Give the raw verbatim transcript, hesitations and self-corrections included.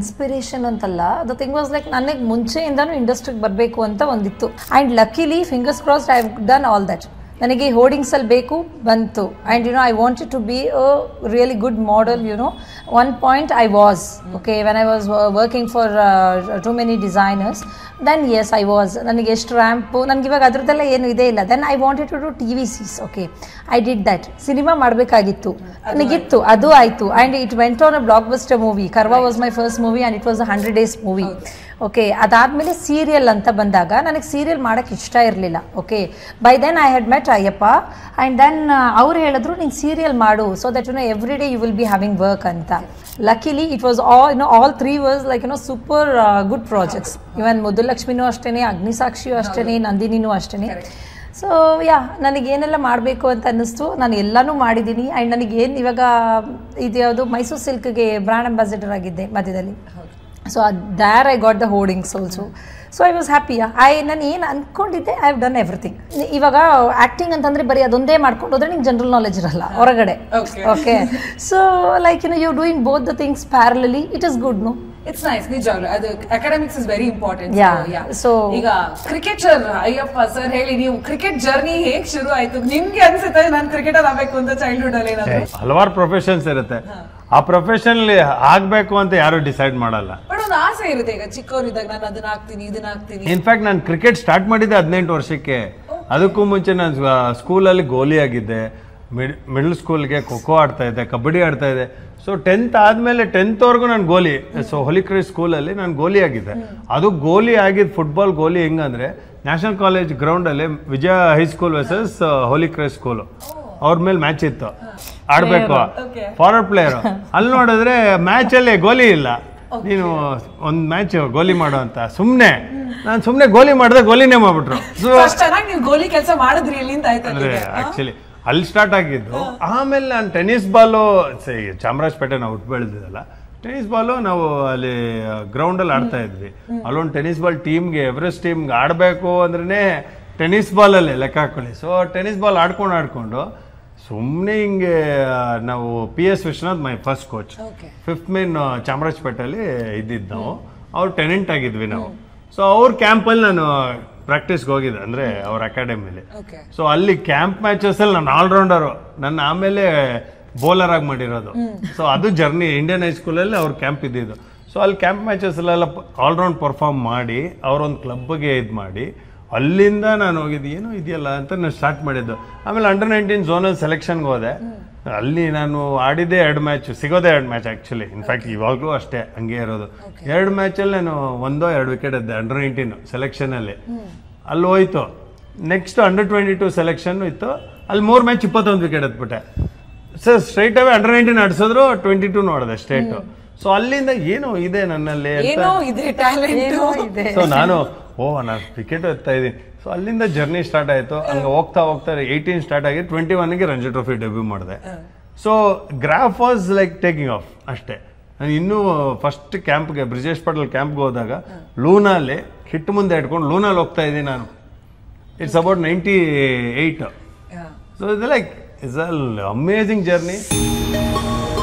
Inspiration ಅಂತಲ್ಲ, the thing was like ನನಗೆ ಮುಂಚೆಯಿಂದನೂ ಇಂಡಸ್ಟ್ರಿಗೆ ಬರಬೇಕು ಅಂತ ಒಂದಿತ್ತು. And luckily fingers crossed I have done all that. ನನಗೆ ಹೋರ್ಡಿಂಗ್ಸಲ್ಲಿ ಬೇಕು ಬಂತು. And you know I wanted to be a really good model. You know one point I was okay when I was working for too many designers. Then as I was. ನನಗೆ ಎಷ್ಟು ramp ನನಗೆ ಇವಾಗ ಅದ್ರದ್ದೆಲ್ಲ ಏನು ಇದೇ ಇಲ್ಲ. Then I wanted to do T V ಸೀಸ್. Okay I did that. Cinema ಮಾಡಬೇಕಾಗಿತ್ತು ನನಗಿತ್ತು, ಅದು ಆಯಿತು. And it went on a blockbuster movie. Karva was my first movie and it was a hundred days movie. Okay ಅದಾದಮೇಲೆ serial ಅಂತ ಬಂದಾಗ ನನಗೆ serial ಮಾಡೋಕ್ಕೆ ಇಷ್ಟ ಇರಲಿಲ್ಲ. Okay by then I had met Ayyappa and then ಅವ್ರು ಹೇಳಿದ್ರು ನೀನು ಸೀರಿಯಲ್ ಮಾಡು so that you know every day you will be having work ಅಂತ. Luckily it was all you know all three was like you no super good projects. Even ಮುದ್ದುಲಕ್ಷ್ಮಿನೂ ಅಷ್ಟೇ, ಅಗ್ನಿಸಾಕ್ಷಿಯೂ ಅಷ್ಟೇ, ನಂದಿನಿನೂ ಅಷ್ಟೇ. ಸೊ ಯಾ ನನಗೇನೆಲ್ಲ ಮಾಡಬೇಕು ಅಂತ ಅನ್ನಿಸ್ತು, ನಾನು ಎಲ್ಲನೂ ಮಾಡಿದ್ದೀನಿ. ಆ್ಯಂಡ್ ನನಗೇನು ಇವಾಗ ಇದು ಯಾವುದು ಮೈಸೂರು ಸಿಲ್ಕ್ಗೆ ಬ್ರ್ಯಾಂಡ್ ಅಂಬಾಸಿಡರ್ ಆಗಿದ್ದೆ ಮಧ್ಯದಲ್ಲಿ. So there I got the hoardings also. So I was happy. I ನಾನು ಏನು ಅಂದ್ಕೊಂಡಿದ್ದೆ ಐ ಹ್ಯಾವ್ ಡನ್ ಎವ್ರಿಥಿಂಗ್. ಇವಾಗ ಆ್ಯಕ್ಟಿಂಗ್ ಅಂತಂದರೆ ಬರೀ ಅದೊಂದೇ ಮಾಡ್ಕೊಂಡು ಹೋದ್ರೆ ನಿಮ್ಗೆ ಜನರಲ್ ನಾಲೆಜ್ ಇರಲ್ಲ ಹೊರಗಡೆ. Okay so like you know you doing both the things parallelly it is good. No it's nice. ನಿಜವಾಗ್ಲೂ ಅದು academics is very important. So ಈಗ ಕ್ರಿಕೆಟರ್ ಅಯ್ಯಪ್ಪ ಸರ್ ಹೇಳಿ, ನೀವು ಕ್ರಿಕೆಟ್ ಜರ್ನಿ ಹೇಗೆ ಶುರು ಆಯ್ತು? ನಿಮ್ಗೆ ಅನ್ಸುತ್ತೆ ನಾನು ಕ್ರಿಕೆಟರ್ ಆಗಬೇಕು ಅಂತ ಚೈಲ್ಡ್ಹುಡ್ ಅಲ್ಲಿ? ಏನಾದ್ರು ಹಲವಾರು ಪ್ರೊಫೆಷನ್ಸ್ ಇರುತ್ತೆ, ಆ ಪ್ರೊಫೆಷನ್ ಆಗ್ಬೇಕು ಅಂತ ಯಾರು ಡಿಸೈಡ್ ಮಾಡಲ್ಲ. ಬಟ್ ಒಂದು ಆಸೆ ಇರುತ್ತೆ. ಈಗ ಚಿಕ್ಕವರಿದ್ದಾಗ ನಾನು ಅದನ್ನ ಆಗ್ತೀನಿ ಇದನ್ನ ಆಗ್ತೀನಿ. ಇನ್ಫ್ಯಾಕ್ಟ್ ನಾನು ಕ್ರಿಕೆಟ್ ಸ್ಟಾರ್ಟ್ ಮಾಡಿದ್ದೆ ಹದಿನೆಂಟು ವರ್ಷಕ್ಕೆ. ಅದಕ್ಕೂ ಮುಂಚೆ ನಾನು ಸ್ಕೂಲಲ್ಲಿ ಗೋಲಿ ಆಗಿದ್ದೆ, ಮಿಡ್ ಮಿಡಲ್ ಸ್ಕೂಲ್ಗೆ ಖೋ ಖೋ ಆಡ್ತಾ ಇದ್ದೆ, ಕಬಡ್ಡಿ ಆಡ್ತಾ ಇದ್ದೆ. ಸೊ ಟೆಂತ್ ಆದಮೇಲೆ ಟೆಂತ್ವರೆಗೂ ನಾನು ಗೋಲಿ, ಸೊ ಹೋಲಿಕ್ರೈಸ್ ಸ್ಕೂಲಲ್ಲಿ ನಾನು ಗೋಲಿ ಆಗಿದ್ದೆ. ಅದು ಗೋಲಿ ಆಗಿದ್ದು ಫುಟ್ಬಾಲ್ ಗೋಲಿ ಹೆಂಗಂದ್ರೆ ನ್ಯಾಷನಲ್ ಕಾಲೇಜ್ ಗ್ರೌಂಡಲ್ಲಿ Vijaya high school versus Holy Cross school ಅವ್ರ ಮೇಲೆ ಮ್ಯಾಚ್ ಇತ್ತು, ಆಡಬೇಕು, ಫಾರ್ವರ್ಡ್ ಪ್ಲೇಯರು. ಅಲ್ಲಿ ನೋಡಿದ್ರೆ ಮ್ಯಾಚಲ್ಲಿ ಗೋಲಿ ಇಲ್ಲ, ನೀನು ಒಂದು ಮ್ಯಾಚ್ ಗೋಲಿ ಮಾಡು ಅಂತ. ಸುಮ್ಮನೆ ನಾನು ಸುಮ್ಮನೆ ಗೋಲಿ ಮಾಡಿದೆ, ಗೋಲಿನೇ ಮಾಡ್ಬಿಟ್ರು. ಗೋಲಿ ಕೆಲಸ ಮಾಡಿದ್ರಿ ಅಂದರೆ ಆ್ಯಕ್ಚುಲಿ ಅಲ್ಲಿ ಸ್ಟಾರ್ಟ್ ಆಗಿದ್ದು. ಆಮೇಲೆ ನಾನು ಟೆನ್ನಿಸ್ ಬಾಲು ಚಾಮರಾಜಪೇಟೆ ನಾವು ಹುಟ್ಟು ಬೆಳೆದಿದ್ದಲ್ಲ, ಟೆನ್ನಿಸ್ ಬಾಲು ನಾವು ಅಲ್ಲಿ ಗ್ರೌಂಡಲ್ಲಿ ಆಡ್ತಾ ಇದ್ವಿ. ಅಲ್ಲೊಂದು ಟೆನ್ನಿಸ್ ಬಾಲ್ ಟೀಮ್ಗೆ ಎವರೆಸ್ಟ್ ಟೀಮ್ಗೆ ಆಡಬೇಕು ಅಂದ್ರೆ ಟೆನ್ನಿಸ್ ಬಾಲಲ್ಲಿ ಲೆಕ್ಕ ಹಾಕೊಳ್ಳಿ. ಸೊ ಟೆನ್ನಿಸ್ ಬಾಲ್ ಆಡ್ಕೊಂಡು ಆಡ್ಕೊಂಡು ಸುಮ್ಮನೆ ಹಿಂಗೆ ನಾವು P S Vishwanath my first coach, fifth main ಚಾಮರಾಜಪೇಟೆಯಲ್ಲಿ ಇದ್ದಿದ್ದು ನಾವು. ಅವ್ರು ಟೆನೆಂಟ್ ಆಗಿದ್ವಿ ನಾವು. ಸೊ ಅವ್ರ ಕ್ಯಾಂಪಲ್ಲಿ ನಾನು ಪ್ರಾಕ್ಟೀಸ್ಗೆ ಹೋಗಿದ್ದೆ, ಅಂದರೆ ಅವ್ರ ಅಕಾಡೆಮಿಲಿ. ಸೊ ಅಲ್ಲಿ ಕ್ಯಾಂಪ್ ಮ್ಯಾಚಸಲ್ಲಿ ನಾನು ಆಲ್ರೌಂಡರು, ನನ್ನ ಆಮೇಲೆ ಬೌಲರ್ ಆಗಿ ಮಾಡಿರೋದು. ಸೊ ಅದು ಜರ್ನಿ ಇಂಡಿಯನ್ ಹೈಸ್ಕೂಲಲ್ಲಿ ಅವ್ರ ಕ್ಯಾಂಪ್ ಇದ್ದಿದ್ದು. ಸೊ ಅಲ್ಲಿ ಕ್ಯಾಂಪ್ ಮ್ಯಾಚಸ್ಲೆಲ್ಲ ಆಲ್ರೌಂಡ್ ಪರ್ಫಾರ್ಮ್ ಮಾಡಿ ಅವರೊಂದು ಕ್ಲಬ್ಗೆ ಇದು ಮಾಡಿ ಅಲ್ಲಿಂದ ನಾನು ಹೋಗಿದ್ದು ಏನೋ ಇದೆಯಲ್ಲ ಅಂತ ನಾನು ಸ್ಟಾರ್ಟ್ ಮಾಡಿದ್ದು. ಆಮೇಲೆ ಅಂಡರ್ ನೈನ್ಟೀನ್ ಝೋನಲ್ಲಿ ಸೆಲೆಕ್ಷನ್ಗೆ ಹೋದೆ. ಅಲ್ಲಿ ನಾನು ಆಡಿದ್ದೆ ಎರಡು ಮ್ಯಾಚ್, ಸಿಗೋದೇ ಎರಡು ಮ್ಯಾಚ್ ಆ್ಯಕ್ಚುಲಿ. ಇನ್ಫ್ಯಾಕ್ಟ್ ಇವಾಗಲೂ ಅಷ್ಟೇ ಹಂಗೆ ಇರೋದು. ಎರಡು ಮ್ಯಾಚಲ್ಲಿ ನಾನು ಒಂದೋ ಎರಡು ವಿಕೆಟ್ ಇದ್ದೆ ಅಂಡರ್ ನೈನ್ಟೀನು ಸೆಲೆಕ್ಷನಲ್ಲಿ. ಅಲ್ಲಿ ಹೋಯ್ತು. Next under twenty two selection ಇತ್ತು, ಅಲ್ಲಿ ಮೂರು ಮ್ಯಾಚ್ ಇಪ್ಪತ್ತೊಂದು ವಿಕೆಟ್ ಎತ್ಬಿಟ್ಟೆ. Sir straight away under nineteen ಆಡಿಸಿದ್ರು, ಟ್ವೆಂಟಿ ಟು ನೋಡಿದೆ ಸ್ಟೇಟು. ಸೊ ಅಲ್ಲಿಂದ ಏನೋ ಇದೆ ನನ್ನಲ್ಲಿ ಅಂತ. ಸೊ ನಾನು ಓ ನಾನು ಕ್ರಿಕೆಟ್ ಎತ್ತಾ ಇದ್ದೀನಿ. ಸೊ ಅಲ್ಲಿಂದ ಜರ್ನಿ ಸ್ಟಾರ್ಟ್ ಆಯಿತು. ಹಂಗೆ ಹೋಗ್ತಾ ಹೋಗ್ತಾ ಏಯ್ಟೀನ್ ಸ್ಟಾರ್ಟ್ ಆಗಿ ಟ್ವೆಂಟಿ ಒನ್ಗೆ ರಂಜಿ ಟ್ರೋಫಿ ಡೆಬ್ಯೂ ಮಾಡಿದೆ. So graph was like taking off ಅಷ್ಟೇ. ನಾನು ಇನ್ನೂ ಫಸ್ಟ್ ಕ್ಯಾಂಪ್ಗೆ ಬ್ರಿಜೇಶ್ ಪಟೇಲ್ ಕ್ಯಾಂಪ್ಗೆ ಹೋದಾಗ ಲೂನಲ್ಲಿ ಹಿಟ್ಟು ಮುಂದೆ ಇಟ್ಕೊಂಡು ಲೂನಲ್ಲಿ ಹೋಗ್ತಾ ಇದ್ದೀನಿ ನಾನು. It's about ninety eight. So ಇದು like it's all amazing journey.